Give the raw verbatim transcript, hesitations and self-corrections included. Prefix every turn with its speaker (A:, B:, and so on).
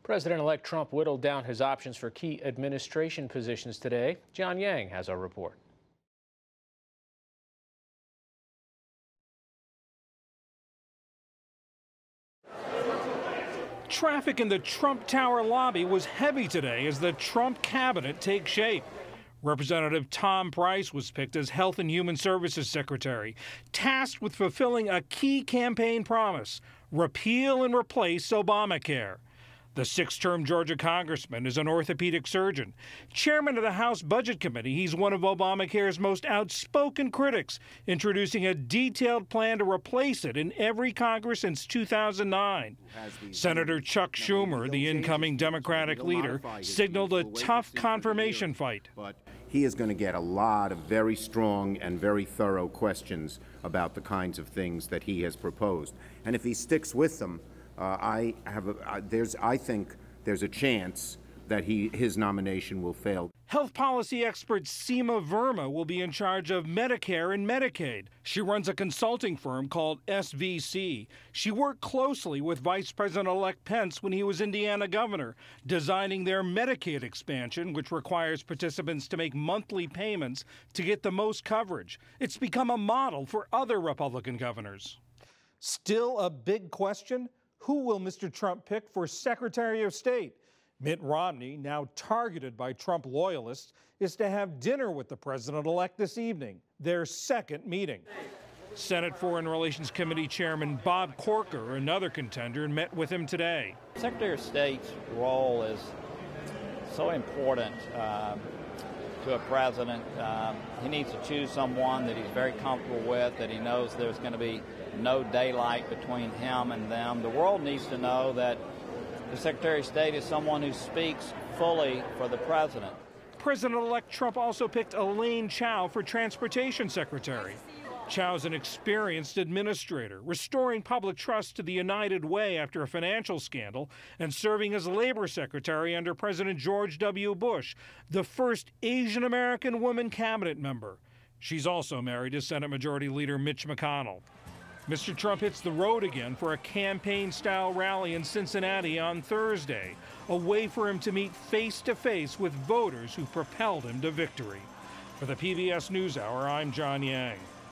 A: President-elect Trump whittled down his options for key administration positions today. John Yang has our report.
B: Traffic in the Trump Tower lobby was heavy today as the Trump cabinet takes shape. Representative Tom Price was picked as Health and Human Services Secretary, tasked with fulfilling a key campaign promise: repeal and replace Obamacare. The six-term Georgia congressman is an orthopedic surgeon. Chairman of the House Budget Committee, he's one of Obamacare's most outspoken critics, introducing a detailed plan to replace it in every Congress since two thousand nine. Senator Chuck Schumer, the incoming Democratic leader, signaled a tough confirmation fight.
C: But he is going to get a lot of very strong and very thorough questions about the kinds of things that he has proposed. And if he sticks with them, Uh, I have a, uh, there's I think there's a chance that he his nomination will fail.
B: Health policy expert Seema Verma will be in charge of Medicare and Medicaid. She runs a consulting firm called S V C. She worked closely with Vice President-elect Pence when he was Indiana governor, designing their Medicaid expansion, which requires participants to make monthly payments to get the most coverage. It's become a model for other Republican governors. Still a big question: who will Mister Trump pick for Secretary of State? Mitt Romney, now targeted by Trump loyalists, is to have dinner with the president-elect this evening, their second meeting. Senate Foreign Relations Committee Chairman Bob Corker, another contender, met with him today.
D: Secretary of State's role is so important um, to a president. Um, he needs to choose someone that he's very comfortable with, that he knows there's going to be no daylight between him and them. The world needs to know that the Secretary of State is someone who speaks fully for the president.
B: President-elect Trump also picked Elaine Chao for Transportation Secretary. Chao's an experienced administrator, restoring public trust to the United Way after a financial scandal and serving as Labor Secretary under President George W. Bush, the first Asian American woman cabinet member. She's also married to Senate Majority Leader Mitch McConnell. Mister Trump hits the road again for a campaign-style rally in Cincinnati on Thursday, a way for him to meet face-to-face with voters who propelled him to victory. For the P B S NewsHour, I'm John Yang.